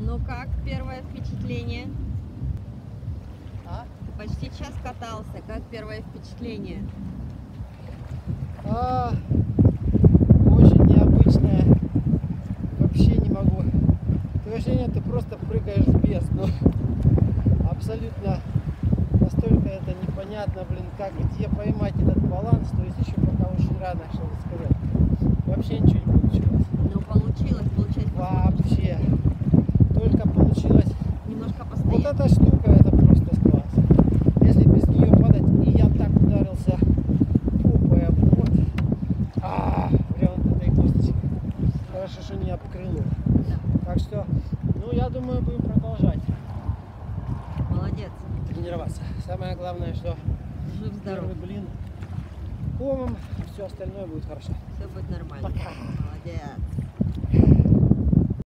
Ну как первое впечатление? А? Почти час катался. Как первое впечатление? Очень необычное. Вообще не могу. Такое ощущение, ты просто прыгаешь в бездну. Абсолютно настолько это непонятно, как где поймать этот баланс. То есть еще пока очень рано что-то сказать. Вообще ничего не получилось. Ну получилось, получается. Вообще. Только получилось. Немножко Вот постоять. эта штука, это просто класс. Если без нее падать, и я так ударился попой об борт. Прям вот этой косточкой. Хорошо, что не об крыло. Да. Так что, ну я думаю, будем продолжать Молодец. тренироваться. Самое главное, что Жив-здоров. первый блин комом, все остальное будет хорошо. Все будет нормально. Пока. Молодец.